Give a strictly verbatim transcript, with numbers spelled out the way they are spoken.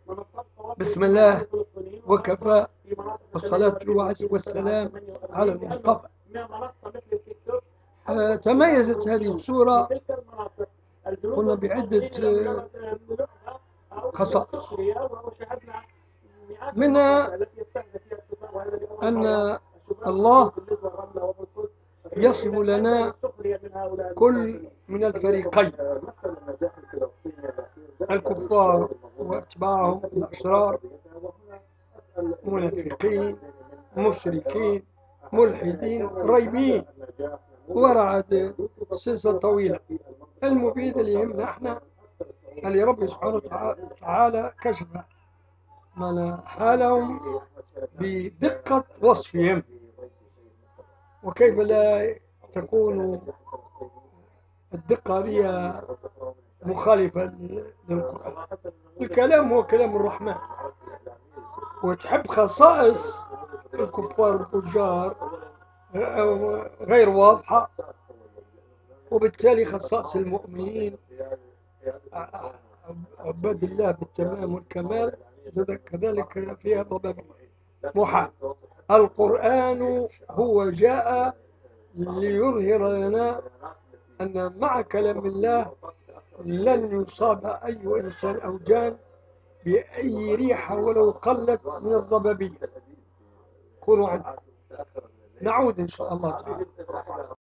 بسم الله وكفى، والصلاة والسلام على المصطفى. آه، تميزت هذه السورة قلنا بعدة آه، خصائص، منها أن الله يصف لنا كل من الفريقين، الكفار وأتباعهم الأشرار، منافقين، مشركين، ملحدين، ريبين، ورعد سلسلة طويلة. المفيد اللي يهمنا احنا اللي ربي سبحانه وتعالى كشف من حالهم بدقة وصفهم، وكيف لا تكون الدقة هي مخالفة للقرآن. الكلام هو كلام الرحمن، وتحب خصائص الكفار والفجار غير واضحة، وبالتالي خصائص المؤمنين عباد الله بالتمام والكمال كذلك فيها ضبابية محال. القرآن هو جاء ليظهر لنا أن مع كلام الله لن يصاب أي إنسان أو جان بأي ريحة ولو قلت من الضبابية. كونوا عندكم. نعود إن شاء الله تعالى.